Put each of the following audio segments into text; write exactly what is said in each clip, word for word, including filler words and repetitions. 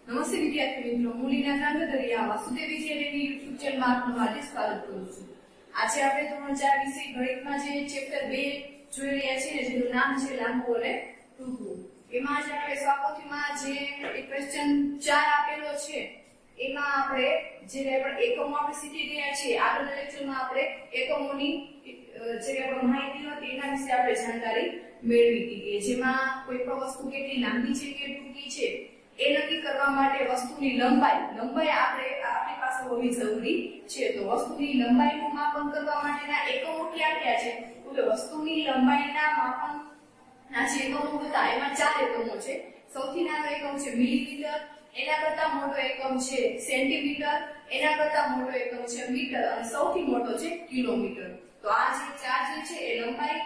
નમસ્તે વિદ્યાર્થી મિત્રો, હું લીના સાંગધરિયા વાસુદેવ વિદ્યાલયની યુટ્યુબ ચેનલમાં આપનું હાર્દિક સ્વાગત કરું છું। આજે આપણે ધોરણ ચાર વિષય ગણિતમાં જે ચેપ્ટર બે જોઈ રહ્યા છીએ જેનું નામ છે લાંબુ અને ટૂંકું। એમાં આજે આપણે સ્વાપોથીમાં જે એક ક્વેશ્ચન ચાર આપેલો છે એમાં આપણે જે આપણે એકમો આપણે શીખી ગયા છીએ। આગળના લેક્ચરમાં આપણે એકમોની જે આપણે માહિતી હતી એના વિશે આપણે જાણકારી મેળવી હતી, જેમાં કોઈ પણ વસ્તુ કેટલી લાંબી છે કે ટૂંકી છે એ નક્કી કરવા માટે વસ્તુની લંબાઈ લંબાઈ આપણે આપણી પાસે હોવી જરૂરી છે। તો વસ્તુની લંબાઈનું માપન કરવા માટેના એકમો કયા કયા છે? તો કે વસ્તુની લંબાઈના માપનના જે એકમો હતા એમાં ચાર એકમો છે। સૌથી નાનો એકમ છે મિલીમીટર, એના કરતા મોટો એકમ છે સેન્ટીમીટર, એના કરતા મોટો એકમ છે મીટર અને સૌથી મોટો છે કિલોમીટર। તો આ જે ચાર જે છે એ લંબાઈ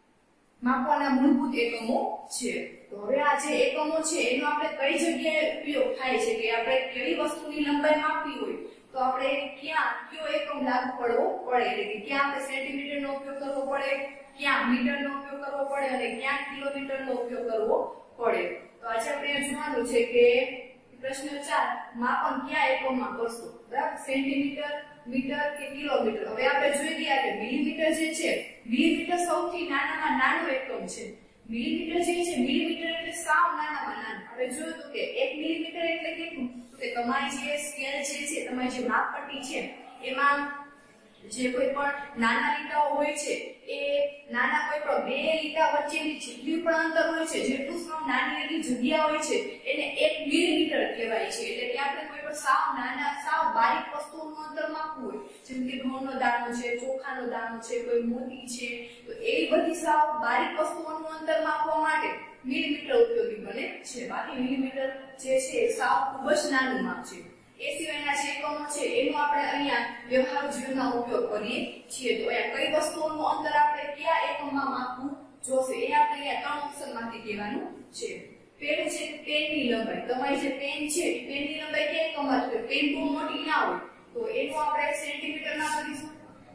માપવાના મૂળભૂત એકમો છે। તો હવે આ જે એકમો છે એનો આપણે કઈ જગ્યાએ ઉપયોગ થાય છે કે આપણે કેવી વસ્તુની લંબાઈ માપવી હોય તો આપણે ક્યાં કયો એકમ લાગુ પડવો પડે, એટલે કે ક્યાં આપણે સેન્ટીમીટરનો ઉપયોગ કરવો પડે, ક્યાં મીટરનો ઉપયોગ કરવો પડે અને ક્યાં કિલોમીટરનો ઉપયોગ કરવો પડે। તો આજે આપણે જોવાનું છે કે પ્રશ્ન ચાર માપન કયા એકમમાં કરશો, બરાબર? સેન્ટીમીટર, મીટર કે કિલોમીટર? હવે આપણે જોઈ ગયા કે મિલીમીટર જે છે, મિલીમીટર સૌથી નાનામાં નાનો એકમ છે। મિલીમીટર જે છે, મિલીમીટર એટલે સાવ નાનામાં નાનું। આપણે જોયું તો કે એક મિલીમીટર એટલે કેટલું? તો કે તમારી જે સ્કેલ જે છે, તમારી જે માપપટ્ટી છે એમાં જે કોઈ પણ નાના લીટાઓ હોય છે એ નાના કોઈ પણ બે લીટા વચ્ચેની જેટલી પણ અંતર હોય છે, જેટલું સાવ નાની એટલી જગ્યા હોય છે એને એક મિલીમીટર કહેવાય છે। એટલે કે આપણે કોઈ પણ સાવ નાના સાવ બારીક વસ્તુનું અંતર માપવું હોય, જેમ કે ઘઉંનો દાણો છે, ચોખાનો દાણો છે, કોઈ મોતી છે, તો એવી બધી સાવ બારીક વસ્તુઓનું અંતર માપવા માટે મિલીમીટર ઉપયોગી બને છે। બાકી મિલીમીટર જે છે એ સાવ ખૂબ જ નાનું માપ છે। એ સિવાયના જે એકમો છે એનો આપણે અહીંયા વ્યવહારુ જીવનમાં ઉપયોગ કરીએ છીએ। તો અહીંયા કઈ વસ્તુઓનું અંતર આપણે કયા એકમમાં માપવું જોશે એ આપણે અહીંયા ત્રણ ઓપ્શનમાંથી કહેવાનું છે। પહેલું છે પેનની લંબાઈ। તમારી જે પેન છે એ પેનની લંબાઈ કયા એકમમાં છે? પેન બહુ મોટી ના હોય તો એનું આપણે સેન્ટીમીટરમાં કરીશું।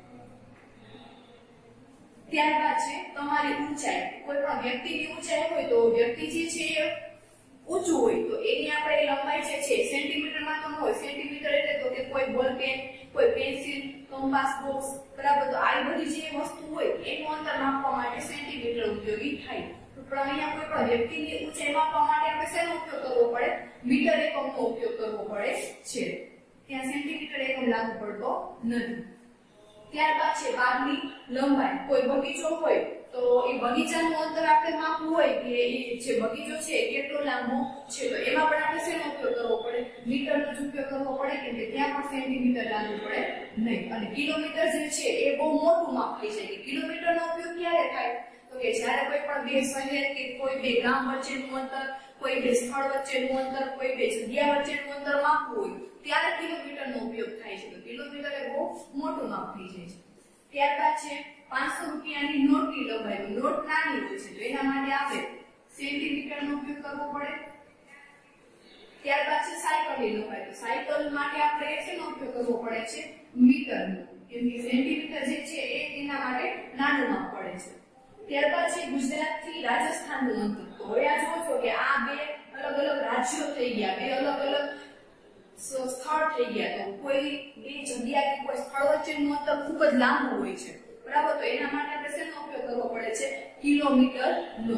ત્યારબાદ છે તમારી ઊંચાઈ। કોઈ પણ વ્યક્તિની ઊંચાઈ હોય તો વ્યક્તિ જે છે ઊંચું હોય તો એની આપણે લંબાઈ જે છે સેન્ટીમીટરમાં તો ન હોય। સેન્ટીમીટર એટલે તો કે કોઈ બોલ પેન, કોઈ પેન્સિલ, કંપાસ બોક્સ, બરાબર? તો આ બધી જે વસ્તુ હોય એનું અંતર માપવા માટે સેન્ટીમીટર ઉપયોગી થાય। પણ અહીંયા કોઈ પણ વ્યક્તિની ઊંચાઈ માપવા માટે આપણે શેનો ઉપયોગ કરવો પડે? મીટર એકમનો ઉપયોગ કરવો પડે છે। ત્યાં સેન્ટીમીટર એકમ લાગુ પડતો નથી। ત્યારબાદ છે બાગની લંબાઈ। કોઈ બગીચો હોય તો એ બગીચાનું અંતર આપણે માપવું હોય કે એ જે બગીચો છે કેટલો લાંબો છે તો એમાં પણ આપણે શેનો ઉપયોગ કરવો પડે? મીટરનો જ ઉપયોગ કરવો પડે, કેમ કે ત્યાં પણ સેન્ટીમીટર લાગુ પડે નહીં। અને કિલોમીટર જે છે એ બહુ મોટું માપ થઈ જાય કે કિલોમીટરનો ઉપયોગ ક્યારે થાય? તો કે જ્યારે કોઈ પણ બે શહેર કે કોઈ બે ગામ વચ્ચેનું અંતર, કોઈ બે સ્થળ વચ્ચેનું અંતર, કોઈ બે જગ્યા વચ્ચેનું અંતર માપવું હોય ત્યારે કિલોમીટરનો ઉપયોગ થાય છે। તો કિલોમીટર એ બહુ મોટું માપ થઈ જાય છે। ત્યારબાદ છે પાંચસો રૂપિયાની નોટની લંબાઈ। નોટ નાની હોય છે તો એના માટે આપણે સેન્ટીમીટરનો ઉપયોગ કરવો પડે। ત્યારબાદ છે સાયકલની લંબાઈ। તો સાયકલ માટે આપણે શેનો ઉપયોગ કરવો પડે છે? મીટરનો, કેમ કે સેન્ટીમીટર જે છે એ એના માટે નાનું માપ પડે છે। ત્યારબાદ છે ગુજરાતથી રાજસ્થાનનું અંતર। તો હવે આ જોવો છો કે આ બે અલગ અલગ રાજ્યો થઈ ગયા, બે અલગ અલગ સ્થળ થઈ ગયા। તો કોઈ બે જગ્યા કે કોઈ સ્થળ વચ્ચેનું અંતર ખૂબ જ લાંબુ હોય છે, બરાબર? તો એના માટે આપણે શેનો ઉપયોગ કરવો પડે છે? કિલોમીટરનો।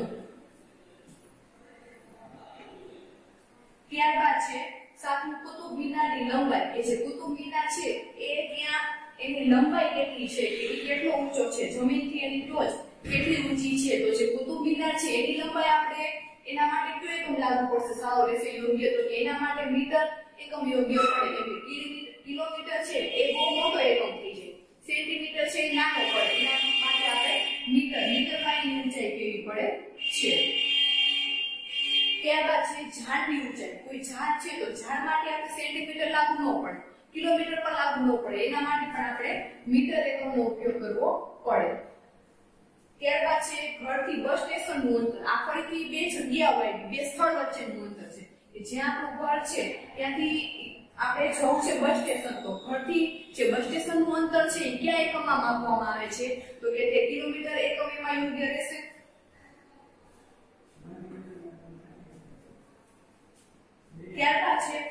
ત્યારબાદ છે સાતમું કુતુબ મિનારની લંબાઈ। કે જે કુતુબ મિનાર છે એ ત્યાં એની લંબાઈ કેટલી છે કે એ કેટલો ઊંચો છે, જમીનથી એની ટોચ કેટલી ઊંચી છે? તો જે કુતુબ મિનાર છે એની લંબાઈ આપણે એના માટે કયો એકમ લાગુ પડશે સાવ રહેશે યોગ્ય? તો કે એના માટે મીટર એકમ યોગ્ય પડે, કેમ કે કિલોમીટર છે એ બહુ મોટો એકમ થઈ જાય, સેન્ટીમીટર છે એ નાનો પડે, એના માટે આપણે મીટર મીટરમાં એની ઊંચાઈ કેવી પડે છે। ત્યારબાદ છે ઝાડની ઊંચાઈ। કોઈ ઝાડ છે તો ઝાડ માટે આપણે સેન્ટીમીટર લાગુ ન પડે, કિલોમીટર પર લાગુ ન પડે, એના માટે પણ આપણે મીટર એકમનો ઉપયોગ કરવો પડે। ત્યારબાદ છે ઘરથી બસ સ્ટેશનનું અંતર। આ ફરીથી બે જગ્યા હોય, બે સ્થળ વચ્ચેનું અંતર છે કે જ્યાં આપણું ઘર છે ત્યાંથી આપણે જવું છે બસ સ્ટેશન, તો ઘરથી જે બસ સ્ટેશનનું અંતર છે એ કયા એકમમાં માપવામાં આવે છે? તો કે તે કિલોમીટર એકમ એમાં યોગ્ય રહેશે। ત્યારબાદ છે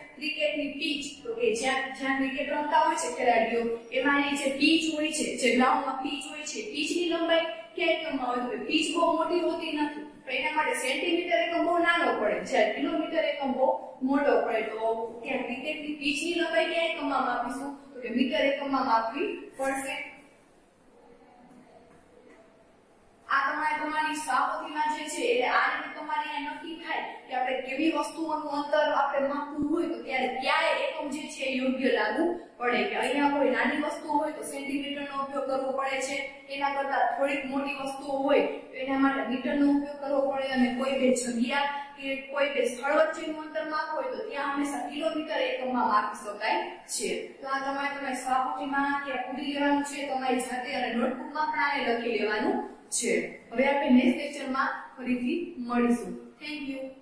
ક્રિકેટની પીચ, તો કે જ્યાં જ્યાં ક્રિકેટ રમતા હોય છે ખેલાડીઓ, એમાંની જે પીચ હોય છે, જે ગ્રાઉન્ડમાં પીચ હોય છે, પીચની લંબાઈ ક્યાં એકમમાં હોય તો પીચ બહુ મોટી હોતી નથી, તો એના માટે સેન્ટીમીટર એકમ બહુ નાનો પડે, જ્યારે કિલોમીટર એકમ બહુ મોટો પડે. તો ત્યાં ક્રિકેટની પીચની લંબાઈ ક્યાં એકમમાં માપીશું તો કે મીટર એકમમાં માપવી પડશે. આ તમારે તમારી સાવચેતીમાં જે છે એટલે આ રીતે તમારે અહીંયા નક્કી થાય કે આપણે કેવી વસ્તુઓનું અંતર આપણે માપવું હોય તો ત્યારે ક્યારે એકમ જે છે યોગ્ય લાગુ પડે, કે અહીંયા કોઈ નાની વસ્તુ હોય તો સેન્ટીમીટરનો ઉપયોગ કરવો પડે છે, એના કરતા થોડીક મોટી વસ્તુઓ હોય તો એના માટે મીટરનો ઉપયોગ કરવો પડે, અને કોઈ બે જગ્યા કે કોઈ બે સ્થળ વચ્ચેનું અંતર માપવું હોય તો ત્યાં હંમેશા કિલોમીટર એકમમાં માપી શકાય છે. તો આ તમારે તમારી સાવચેતીમાં ત્યાં પૂરી લેવાનું છે તમારી જાતે, અને નોટબુકમાં પણ આને લખી લેવાનું છે. હવે આપણે નેક્સ્ટ લેક્ચરમાં ફરીથી મળીશું. Thank you.